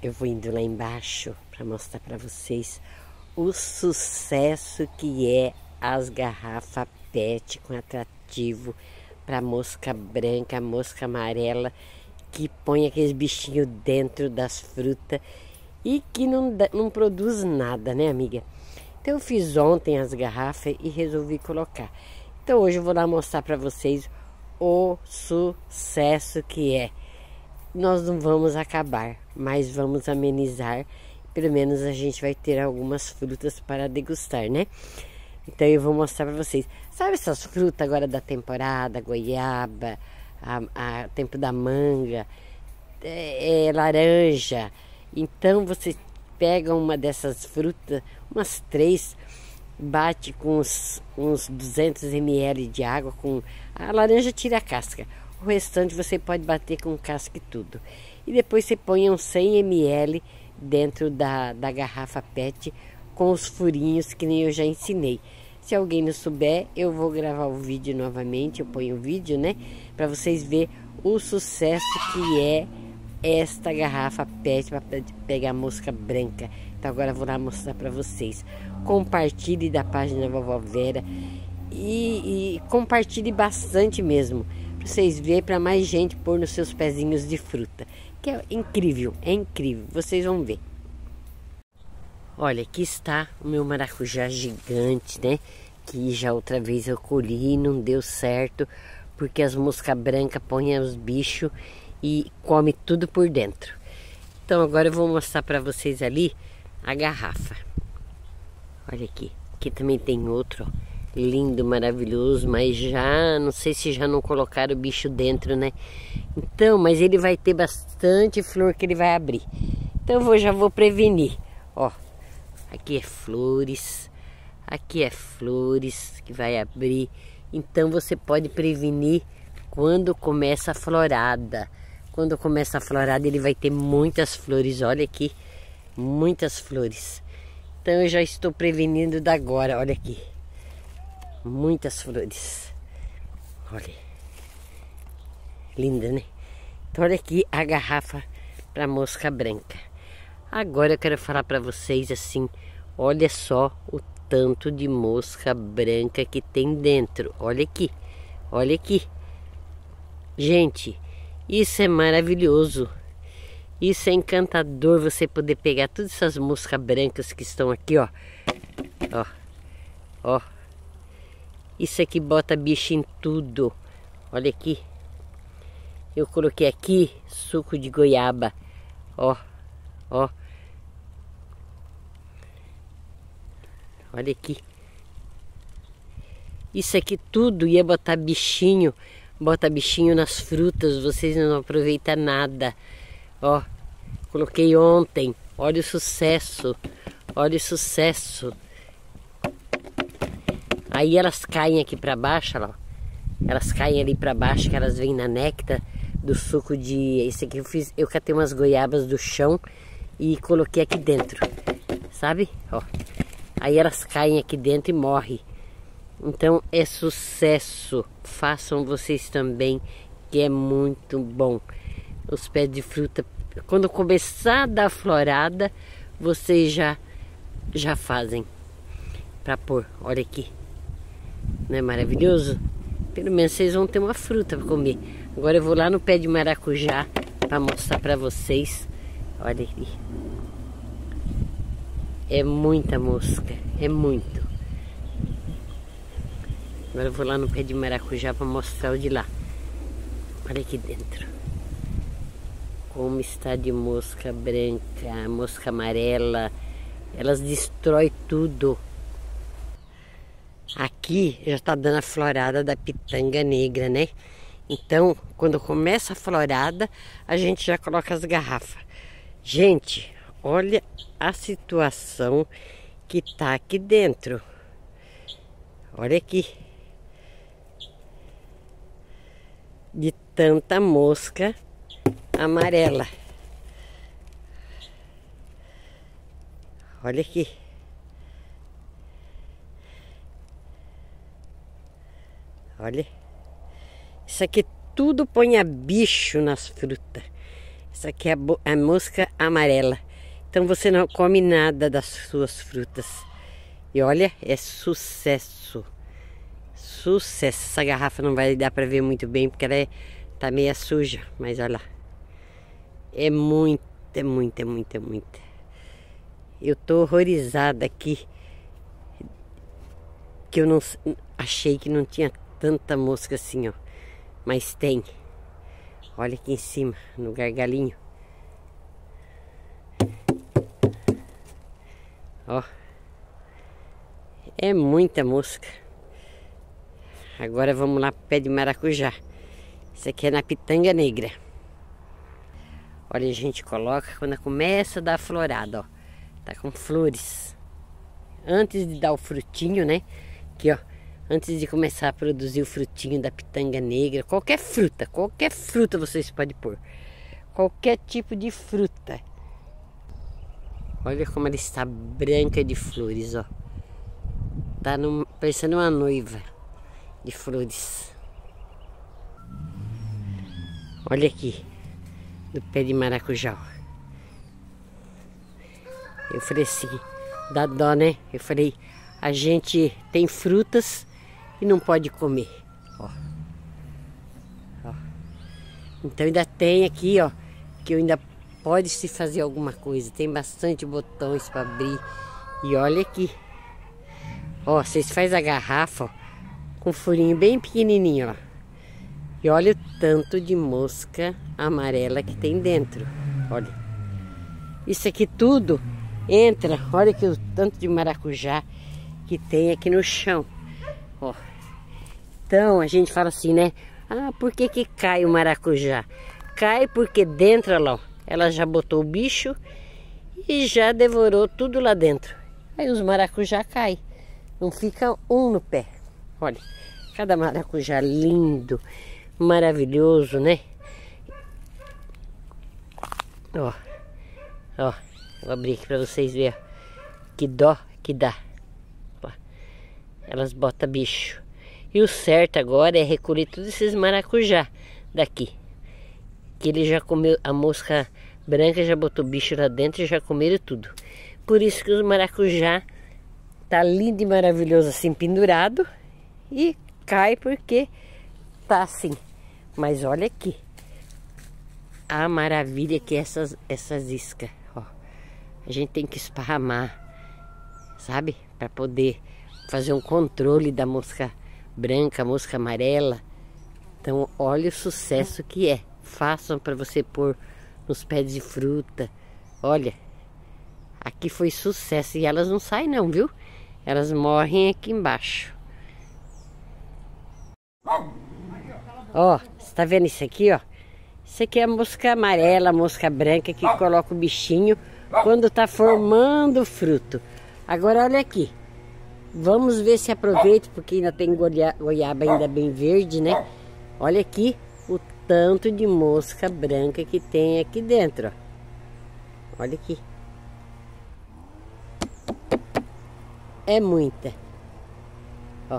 Eu vou indo lá embaixo para mostrar para vocês o sucesso que é as garrafas PET com atrativo para mosca branca, mosca amarela, que põe aqueles bichinhos dentro das frutas e que não produz nada, né, amiga? Então eu fiz ontem as garrafas e resolvi colocar. Então hoje eu vou lá mostrar para vocês o sucesso que é. Nós não vamos acabar, mas vamos amenizar. Pelo menos a gente vai ter algumas frutas para degustar, né? Então eu vou mostrar para vocês. Sabe essas frutas agora da temporada? Goiaba, tempo da manga, laranja. Então você pega uma dessas frutas, umas 3, bate com uns 200 ml de água. A laranja tira a casca. O restante você pode bater com casca e tudo. E depois você põe uns 100 ml dentro da garrafa PET com os furinhos que nem eu já ensinei. Se alguém não souber, eu vou gravar o vídeo novamente. Eu ponho o vídeo, né? Para vocês verem o sucesso que é esta garrafa PET para pegar mosca branca. Então agora eu vou lá mostrar para vocês. Compartilhe da página Vovó Vera e compartilhe bastante mesmo. Para vocês verem, para mais gente pôr nos seus pezinhos de fruta. Que é incrível, vocês vão ver. Olha, aqui está o meu maracujá gigante, né? Que já outra vez eu colhi e não deu certo, porque as moscas brancas põem os bichos e come tudo por dentro. Então agora eu vou mostrar para vocês ali a garrafa. Olha aqui, aqui também tem outro, ó. Lindo, maravilhoso, mas já não sei se já não colocaram o bicho dentro, né? Então, mas ele vai ter bastante flor que ele vai abrir. Então eu já vou prevenir. Ó, aqui é flores que vai abrir. Então você pode prevenir quando começa a florada. Quando começa a florada ele vai ter muitas flores, olha aqui, muitas flores. Então eu já estou prevenindo da agora, olha aqui. Muitas flores. Olha. Linda, né? Então olha aqui a garrafa para mosca branca. Agora eu quero falar para vocês assim, olha só o tanto de mosca branca que tem dentro. Olha aqui. Olha aqui. Gente, isso é maravilhoso. Isso é encantador você poder pegar todas essas moscas brancas que estão aqui, ó. Ó. Ó. Isso aqui bota bicho em tudo. Olha aqui. Eu coloquei aqui suco de goiaba. Ó. Ó. Olha aqui. Isso aqui tudo ia botar bichinho. Bota bichinho nas frutas. Vocês não aproveitam nada. Ó. Coloquei ontem. Olha o sucesso. Olha o sucesso. Aí elas caem aqui para baixo, ó. Elas caem ali para baixo, que elas vêm na néctar do suco de... Esse aqui eu catei umas goiabas do chão e coloquei aqui dentro, sabe? Ó. Aí elas caem aqui dentro e morrem. Então é sucesso. Façam vocês também, que é muito bom. Os pés de fruta, quando começar a dar florada, vocês já fazem para pôr. Olha aqui. Não é maravilhoso? Pelo menos vocês vão ter uma fruta para comer. Agora eu vou lá no pé de maracujá para mostrar para vocês. Olha aqui. É muita mosca. É muito. Agora eu vou lá no pé de maracujá para mostrar o de lá. Olha aqui dentro. Como está de mosca branca, mosca amarela. Elas destroem tudo. Aqui já está dando a florada da pitanga negra, né? Então, quando começa a florada, a gente já coloca as garrafas. Gente, olha a situação que tá aqui dentro. Olha aqui. De tanta mosca amarela. Olha aqui. Olha. Isso aqui tudo põe a bicho nas frutas. Essa aqui é a mosca amarela. Então você não come nada das suas frutas. E olha, é sucesso. Sucesso. Essa garrafa não vai dar para ver muito bem porque ela tá meio suja. Mas olha lá. É muita. Eu tô horrorizada aqui. Que eu não achei que não tinha tanta mosca assim, ó. Mas tem. Olha aqui em cima, no gargalinho. Ó. É muita mosca. Agora vamos lá pro pé de maracujá. Isso aqui é na pitanga negra. Olha, a gente coloca quando começa a dar florada, ó. Tá com flores. Antes de dar o frutinho, né? Aqui, ó. Antes de começar a produzir o frutinho da pitanga negra. Qualquer fruta vocês podem pôr. Qualquer tipo de fruta. Olha como ela está branca de flores, ó. Tá parecendo uma noiva de flores. Olha aqui, do pé de maracujá. Eu ofereci, dá dó, né? Eu falei, a gente tem frutas e não pode comer. Ó. Ó. Então ainda tem aqui, ó, que ainda pode se fazer alguma coisa. Tem bastante botões para abrir. E olha aqui. Ó, vocês fazem a garrafa, ó, com um furinho bem pequenininho, ó. E olha o tanto de mosca amarela que tem dentro. Olha. Isso aqui tudo entra. Olha aqui o tanto de maracujá que tem aqui no chão. Ó. Então a gente fala assim, né? Ah, por que que cai o maracujá? Cai porque dentro, olha lá, ela já botou o bicho e já devorou tudo lá dentro. Aí os maracujá caem. Não fica um no pé. Olha, cada maracujá lindo, maravilhoso, né? Ó, ó, vou abrir aqui para vocês verem. Que dó que dá. Ó, elas botam bicho. E o certo agora é recolher todos esses maracujá daqui. Que ele já comeu, a mosca branca já botou bicho lá dentro e já comeram tudo. Por isso que os maracujá tá lindo e maravilhoso assim pendurado e cai porque tá assim. Mas olha aqui a maravilha que é essas iscas, ó. A gente tem que esparramar, sabe? Para poder fazer um controle da mosca branca, mosca amarela. Então olha o sucesso que é. Façam para você pôr nos pés de fruta. Olha, aqui foi sucesso e elas não saem não, viu? Elas morrem aqui embaixo. Ó, você tá vendo isso aqui, ó? Isso aqui é a mosca amarela, a mosca branca que coloca o bichinho quando tá formando o fruto. Agora olha aqui. Vamos ver se aproveita, porque ainda tem goiaba ainda bem verde, né? Olha aqui o tanto de mosca branca que tem aqui dentro, ó. Olha aqui. É muita. Ó.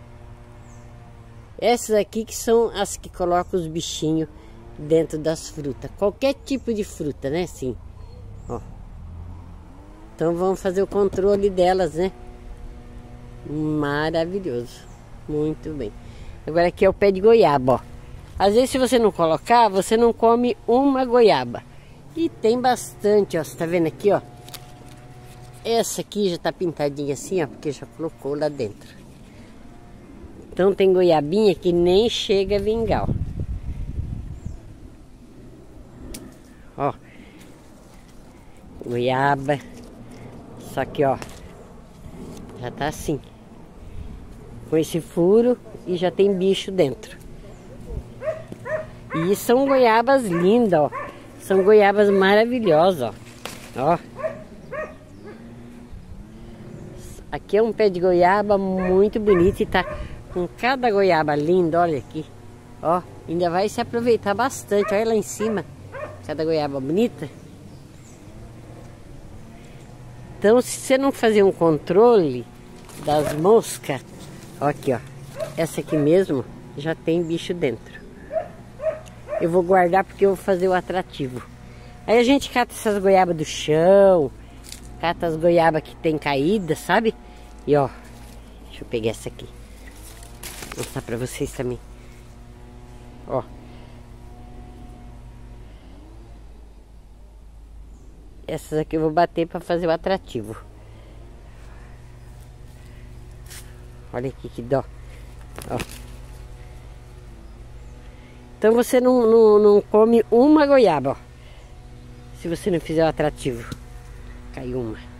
Essas aqui que são as que colocam os bichinhos dentro das frutas. Qualquer tipo de fruta, né? Sim. Ó. Então vamos fazer o controle delas, né? Maravilhoso. Muito bem. Agora aqui é o pé de goiaba, ó. Às vezes se você não colocar, você não come uma goiaba. E tem bastante, ó. Você tá vendo aqui, ó? Essa aqui já tá pintadinha assim, ó, porque já colocou lá dentro. Então tem goiabinha que nem chega a vingar, ó. Ó. Goiaba. Só que, ó, já tá assim. Com esse furo e já tem bicho dentro. E são goiabas lindas, ó. São goiabas maravilhosas, ó. Ó. Aqui é um pé de goiaba muito bonito e tá com cada goiaba linda, olha aqui. Ó, ainda vai se aproveitar bastante, olha lá em cima. Cada goiaba bonita. Então, se você não fazer um controle das moscas, ó aqui, ó. Essa aqui mesmo já tem bicho dentro. Eu vou guardar porque eu vou fazer o atrativo. Aí a gente cata essas goiabas do chão, cata as goiabas que tem caída, sabe? E ó, deixa eu pegar essa aqui, vou mostrar pra vocês também. Ó. Essas aqui eu vou bater pra fazer o atrativo. Olha aqui que dó. Ó. Então você não come uma goiaba, ó. Se você não fizer o atrativo. Caiu uma.